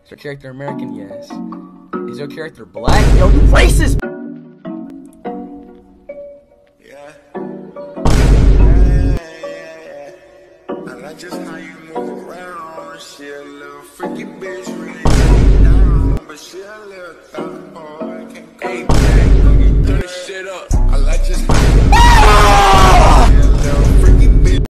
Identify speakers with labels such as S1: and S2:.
S1: Is your character American? Yes. Is your character black? Yo, you racist!
S2: Yeah. I like just how you move around. She a little freaky bitch, really take me down. But she a little thought boy, can't hey,